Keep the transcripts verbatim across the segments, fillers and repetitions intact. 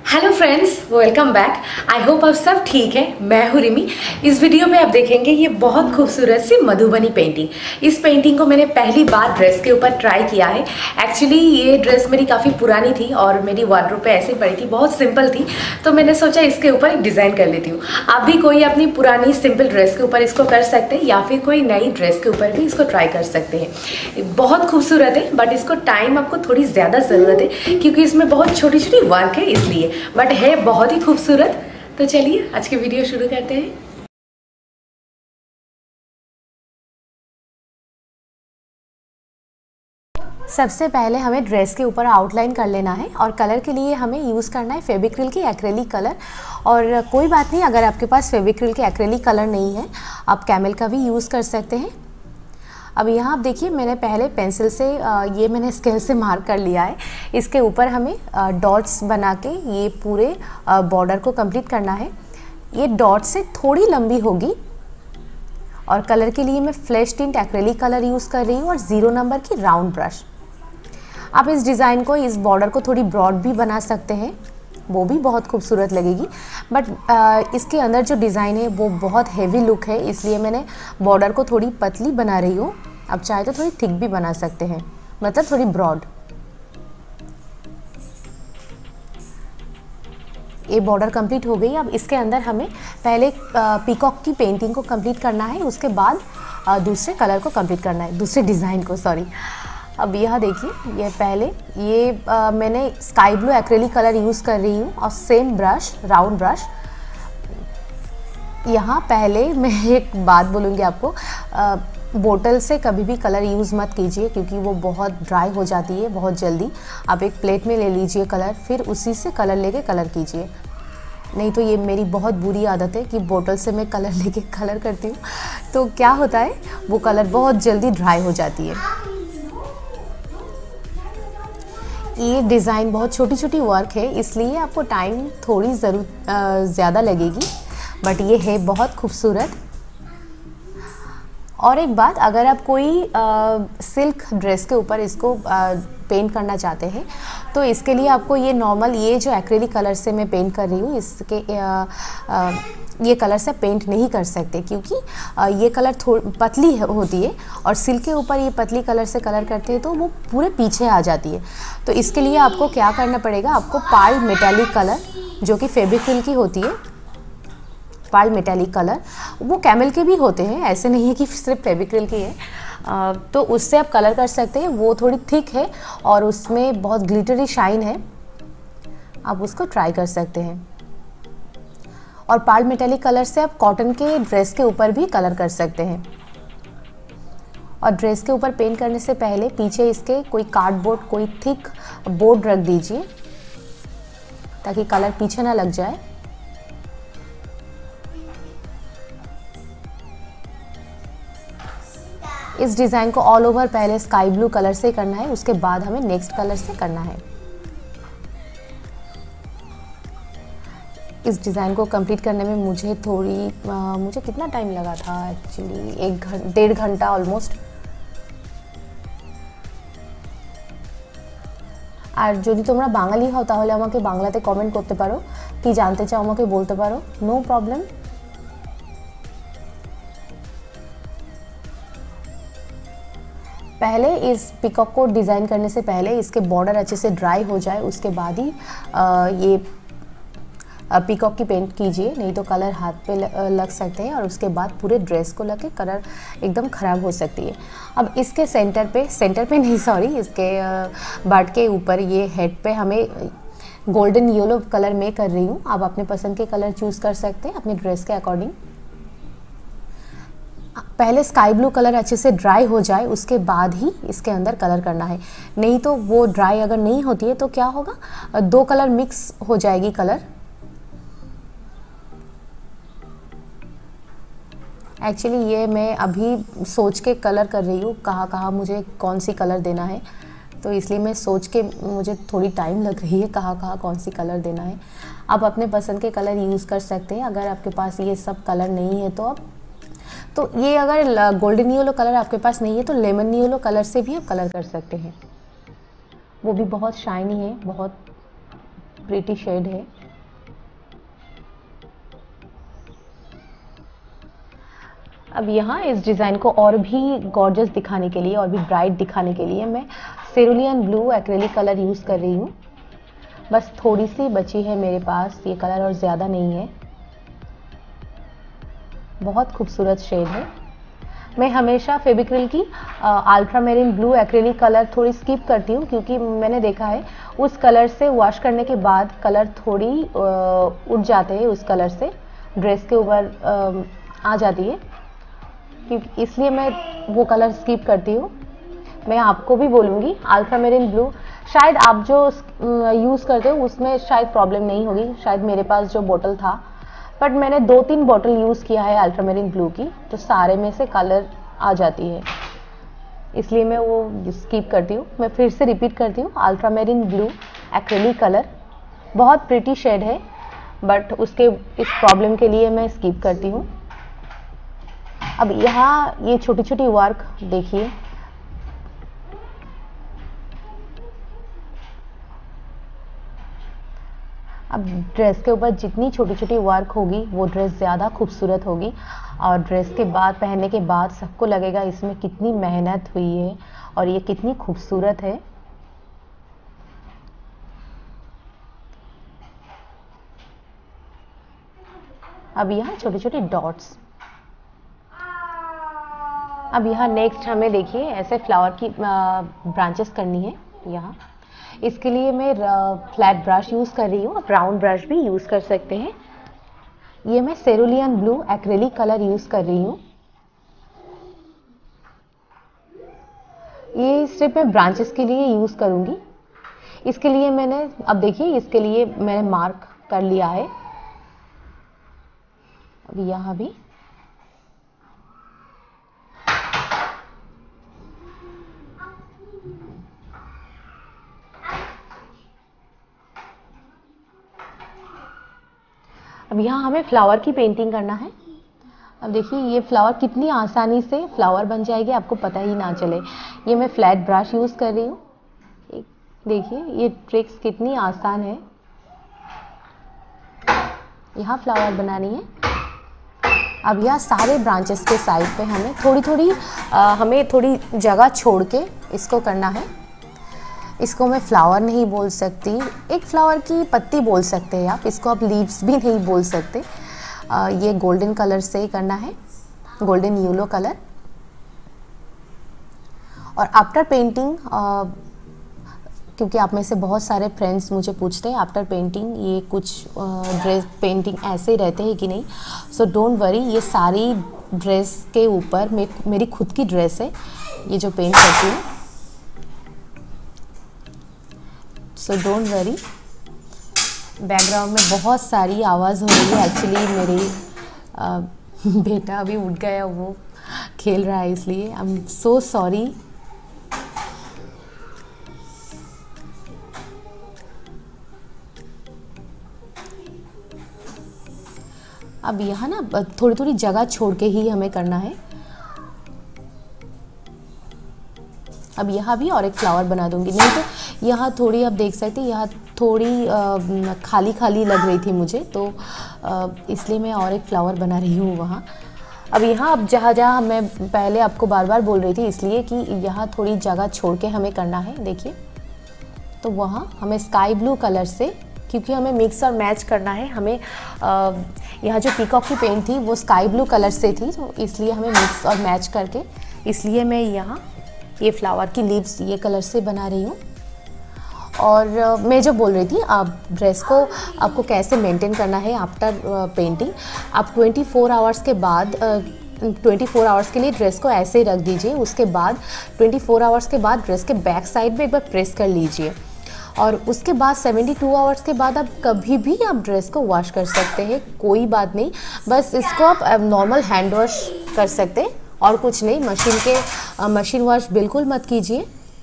Hello friends, welcome back. I hope आप सब ठीक है। मैं हूँ रिमी। इस वीडियो में आप देखेंगे ये बहुत खूबसूरत सी मधुबनी पेंटिंग। इस पेंटिंग को मैंने पहली बार ड्रेस के ऊपर ट्राई किया है। एक्चुअली ये ड्रेस मेरी काफ़ी पुरानी थी और मेरी वार्डरोब पे ऐसे पड़ी थी, बहुत सिंपल थी, तो मैंने सोचा इसके ऊपर एक डिज़ाइन कर लेती हूँ। आप भी कोई अपनी पुरानी सिंपल ड्रेस के ऊपर इसको कर सकते हैं या फिर कोई नई ड्रेस के ऊपर भी इसको ट्राई कर सकते हैं। बहुत खूबसूरत है, बट इसको टाइम आपको थोड़ी ज़्यादा ज़रूरत है क्योंकि इसमें बहुत छोटी छोटी वर्क है, इसलिए, बट है बहुत ही खूबसूरत। तो चलिए आज की वीडियो शुरू करते हैं। सबसे पहले हमें ड्रेस के ऊपर आउटलाइन कर लेना है और कलर के लिए हमें यूज़ करना है फेविक्रिल की एक्रेलिक कलर। और कोई बात नहीं, अगर आपके पास फेविक्रिल के एक्रेलिक कलर नहीं है आप कैमल का भी यूज़ कर सकते हैं। अब यहाँ आप देखिए, मैंने पहले पेंसिल से ये मैंने स्केल से मार्क कर लिया है। इसके ऊपर हमें डॉट्स बना के ये पूरे बॉर्डर को कंप्लीट करना है। ये डॉट से थोड़ी लंबी होगी और कलर के लिए मैं flash tint acrylic colour use कर रही हूँ और ज़ीरो नंबर की राउंड ब्रश। आप इस डिज़ाइन को, इस बॉर्डर को थोड़ी ब्रॉड भी बना सकते हैं, वो भी बहुत खूबसूरत लगेगी। बट इसके अंदर जो डिज़ाइन है वो बहुत हेवी लुक है, इसलिए मैंने बॉर्डर को थोड़ी पतली बना रही हूँ। आप चाहे तो थोड़ी थिक भी बना सकते हैं, मतलब थोड़ी ब्रॉड। ये बॉर्डर कंप्लीट हो गई। अब इसके अंदर हमें पहले पीकॉक की पेंटिंग को कंप्लीट करना है, उसके बाद दूसरे कलर को कंप्लीट करना है, दूसरे डिज़ाइन को, सॉरी। अब यह देखिए, ये पहले ये आ, मैंने sky blue acrylic colour use कर रही हूँ और सेम ब्रश, राउंड ब्रश। यहाँ पहले मैं एक बात बोलूँगी आपको, आ, बोतल से कभी भी कलर यूज़ मत कीजिए क्योंकि वो बहुत ड्राई हो जाती है बहुत जल्दी। आप एक प्लेट में ले लीजिए कलर, फिर उसी से कलर लेके कलर कीजिए। नहीं तो ये मेरी बहुत बुरी आदत है कि बोतल से मैं कलर लेके कलर करती हूँ, तो क्या होता है वो कलर बहुत जल्दी ड्राई हो जाती है। ये डिज़ाइन बहुत छोटी छोटी वर्क है, इसलिए आपको टाइम थोड़ी ज़रूर ज़्यादा लगेगी, बट ये है बहुत खूबसूरत। और एक बात, अगर आप कोई आ, सिल्क ड्रेस के ऊपर इसको आ, पेंट करना चाहते हैं तो इसके लिए आपको ये नॉर्मल, ये जो एक्रेलिक कलर से मैं पेंट कर रही हूँ, इसके आ, आ, ये कलर से पेंट नहीं कर सकते क्योंकि आ, ये कलर थोड़ी पतली होती है और सिल्क के ऊपर ये पतली कलर से कलर करते हैं तो वो पूरे पीछे आ जाती है। तो इसके लिए आपको क्या करना पड़ेगा, आपको पार्ल मेटालिक कलर जो कि फेविक्रिल की होती है, पार्ल मेटालिक कलर, वो कैमल के भी होते हैं, ऐसे नहीं है कि सिर्फ फेविक्रिल की है। आ, तो उससे आप कलर कर सकते हैं। वो थोड़ी थिक है और उसमें बहुत ग्लिटरी शाइन है, आप उसको ट्राई कर सकते हैं। और पार्ल मेटालिक कलर से आप कॉटन के ड्रेस के ऊपर भी कलर कर सकते हैं। और ड्रेस के ऊपर पेंट करने से पहले पीछे इसके कोई कार्डबोर्ड, कोई थिक बोर्ड रख दीजिए ताकि कलर पीछे ना लग जाए। इस डिज़ाइन को ऑल ओवर पहले स्काई ब्लू कलर से करना है, उसके बाद हमें नेक्स्ट कलर से करना है। इस डिज़ाइन को कंप्लीट करने में मुझे थोड़ी आ, मुझे कितना टाइम लगा था एक्चुअली, एक घंटा डेढ़ घंटा ऑलमोस्ट। আর যদি তোমরা বাঙালি হও তাহলে আমাকে বাংলাতে কমেন্ট করতে পারো, কি জানতে চাও আমাকে বলতে পারো, নো প্রবলেম। पहले इस पिकॉक को डिज़ाइन करने से पहले इसके बॉर्डर अच्छे से ड्राई हो जाए, उसके बाद ही आ, ये पिकॉक की पेंट कीजिए, नहीं तो कलर हाथ पे लग सकते हैं और उसके बाद पूरे ड्रेस को लग के कलर एकदम ख़राब हो सकती है। अब इसके सेंटर पे, सेंटर पे नहीं सॉरी, इसके बर्ड के ऊपर, ये हेड पे हमें गोल्डन येलो कलर में कर रही हूँ। आप अपने पसंद के कलर चूज़ कर सकते हैं अपने ड्रेस के अकॉर्डिंग। पहले स्काई ब्लू कलर अच्छे से ड्राई हो जाए, उसके बाद ही इसके अंदर कलर करना है, नहीं तो वो ड्राई अगर नहीं होती है तो क्या होगा, दो कलर मिक्स हो जाएगी कलर। एक्चुअली ये मैं अभी सोच के कलर कर रही हूँ कहाँ कहाँ मुझे कौन सी कलर देना है, तो इसलिए मैं सोच के, मुझे थोड़ी टाइम लग रही है कहाँ कहाँ कौन सी कलर देना है। आप अपने पसंद के कलर यूज़ कर सकते हैं। अगर आपके पास ये सब कलर नहीं है तो आप, तो ये अगर गोल्डन येलो कलर आपके पास नहीं है तो लेमन येलो कलर से भी आप कलर कर सकते हैं, वो भी बहुत शाइनी है, बहुत प्रीटी शेड है। अब यहाँ इस डिज़ाइन को और भी गॉर्जियस दिखाने के लिए और भी ब्राइट दिखाने के लिए मैं cerulean blue acrylic colour use कर रही हूँ। बस थोड़ी सी बची है मेरे पास ये कलर और ज़्यादा नहीं है। बहुत खूबसूरत शेड है। मैं हमेशा फेविक्रिल की ultramarine blue acrylic colour थोड़ी स्किप करती हूँ, क्योंकि मैंने देखा है उस कलर से वॉश करने के बाद कलर थोड़ी उड़ जाते हैं, उस कलर से ड्रेस के ऊपर आ जाती है, क्योंकि इसलिए मैं वो कलर स्किप करती हूँ। मैं आपको भी बोलूँगी अल्ट्रा मेरिन ब्लू, शायद आप जो यूज़ करते हो उसमें शायद प्रॉब्लम नहीं होगी। शायद मेरे पास जो बोतल था, बट मैंने दो तीन बोतल यूज़ किया है अल्ट्रा मेरिन ब्लू की, तो सारे में से कलर आ जाती है, इसलिए मैं वो स्किप करती हूँ। मैं फिर से रिपीट करती हूँ, ultramarine blue acrylic colour बहुत प्रिटी शेड है, बट उसके इस प्रॉब्लम के लिए मैं स्किप करती हूँ। अब यहाँ ये छोटी छोटी वर्क देखिए, अब ड्रेस के ऊपर जितनी छोटी छोटी वर्क होगी वो ड्रेस ज़्यादा खूबसूरत होगी, और ड्रेस के बाद पहनने के बाद सबको लगेगा इसमें कितनी मेहनत हुई है और ये कितनी खूबसूरत है। अब यहाँ छोटे छोटे डॉट्स। अब यहाँ नेक्स्ट हमें देखिए ऐसे फ्लावर की ब्रांचेस करनी है। यहाँ इसके लिए मैं फ्लैट ब्रश यूज़ कर रही हूँ, आप राउंड ब्रश भी यूज़ कर सकते हैं। ये मैं cerulean blue acrylic colour use कर रही हूँ। ये सिर्फ मैं ब्रांचेस के लिए यूज़ करूँगी। इसके लिए मैंने, अब देखिए इसके लिए मैंने मार्क कर लिया है। अब यहाँ भी अब यहाँ हमें फ्लावर की पेंटिंग करना है। अब देखिए ये फ्लावर कितनी आसानी से फ्लावर बन जाएगी, आपको पता ही ना चले। ये मैं फ्लैट ब्रश यूज़ कर रही हूँ। देखिए ये ट्रिक्स कितनी आसान है। यहाँ फ्लावर बनानी है। अब यहाँ सारे ब्रांचेस के साइड पे हमें थोड़ी थोड़ी आ, हमें थोड़ी जगह छोड़ के इसको करना है। इसको मैं फ्लावर नहीं बोल सकती, एक फ्लावर की पत्ती बोल सकते हैं आप, इसको आप लीव्स भी नहीं बोल सकते। आ, ये गोल्डन कलर से करना है, गोल्डन येलो कलर। और आफ्टर पेंटिंग, क्योंकि आप में से बहुत सारे फ्रेंड्स मुझे पूछते हैं आफ्टर पेंटिंग ये कुछ ड्रेस पेंटिंग ऐसे ही रहते हैं कि नहीं, सो डोंट वरी, ये सारी ड्रेस के ऊपर मे, मेरी खुद की ड्रेस है ये जो पेंट करती हूँ, सो डोंट वरी। बैकग्राउंड में बहुत सारी आवाज़ हो रही है, एक्चुअली मेरी आ, बेटा अभी उठ गया, वो खेल रहा है, इसलिए आई एम सो सॉरी। अब यहाँ ना थोड़ी थोड़ी जगह छोड़ के ही हमें करना है। अब यहाँ भी और एक फ्लावर बना दूंगी, नहीं तो यहाँ थोड़ी आप देख सकते हैं यहाँ थोड़ी आ, खाली खाली लग रही थी मुझे, तो आ, इसलिए मैं और एक फ्लावर बना रही हूँ वहाँ। अब यहाँ अब जहाँ जहाँ मैं पहले आपको बार बार बोल रही थी, इसलिए कि यहाँ थोड़ी जगह छोड़ के हमें करना है। देखिए तो वहाँ हमें स्काई ब्लू कलर से, क्योंकि हमें मिक्स और मैच करना है, हमें यहाँ जो पीकॉक की पेंट थी वो स्काई ब्लू कलर से थी, तो इसलिए हमें मिक्स और मैच करके, इसलिए मैं यहाँ ये फ्लावर की लीव्स ये कलर से बना रही हूँ। और uh, मैं जो बोल रही थी, आप ड्रेस को आपको कैसे मेंटेन करना है आफ्टर पेंटिंग। आप चौबीस आवर्स के बाद चौबीस आवर्स के लिए ड्रेस को ऐसे ही रख दीजिए। उसके बाद चौबीस आवर्स के बाद ड्रेस के बैक साइड में एक बार प्रेस कर लीजिए, और उसके बाद बहत्तर आवर्स के बाद आप कभी भी आप ड्रेस को वॉश कर सकते हैं, कोई बात नहीं। बस इसको आप नॉर्मल हैंड वॉश कर सकते हैं और कुछ नहीं, मशीन के मशीन वॉश बिल्कुल मत कीजिए।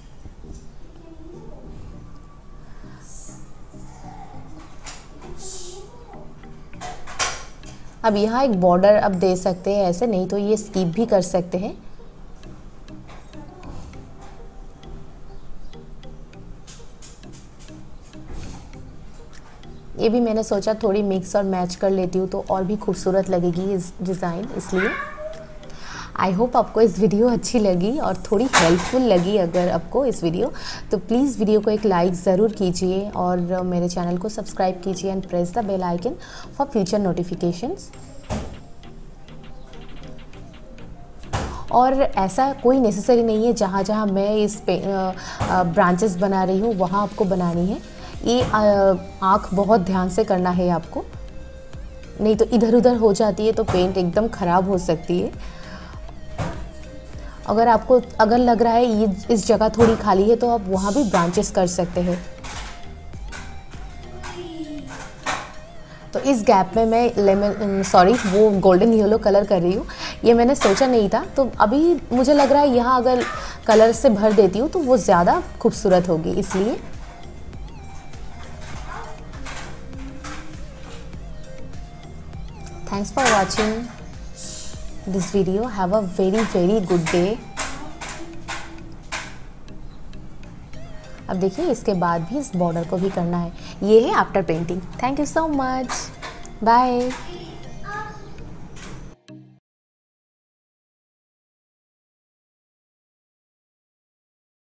अब यहाँ एक बॉर्डर अब दे सकते हैं ऐसे, नहीं तो ये स्किप भी कर सकते हैं। ये भी मैंने सोचा थोड़ी मिक्स और मैच कर लेती हूँ तो और भी खूबसूरत लगेगी इस डिज़ाइन, इसलिए। आई होप आपको इस वीडियो अच्छी लगी और थोड़ी हेल्पफुल लगी। अगर आपको इस वीडियो तो प्लीज़ वीडियो को एक लाइक ज़रूर कीजिए और मेरे चैनल को सब्सक्राइब कीजिए and press the bell icon for future notifications. और ऐसा कोई नेसेसरी नहीं है जहाँ जहाँ मैं इस पे ब्रांचेस बना रही हूँ वहाँ आपको बनानी है। ये आँख बहुत ध्यान से करना है आपको, नहीं तो इधर उधर हो जाती है तो पेंट एकदम ख़राब हो सकती है। अगर आपको अगर लग रहा है ये इस जगह थोड़ी खाली है तो आप वहाँ भी ब्रांचेस कर सकते हैं। तो इस गैप में मैं लेमन सॉरी वो गोल्डन येलो कलर कर रही हूँ। ये मैंने सोचा नहीं था, तो अभी मुझे लग रहा है यहाँ अगर कलर से भर देती हूँ तो वो ज़्यादा खूबसूरत होगी, इसलिए। Thanks for watching this video. Have a very very good day. अब देखिए इसके बाद भी इस बॉर्डर को भी करना है। ये है after painting. Thank you so much, bye.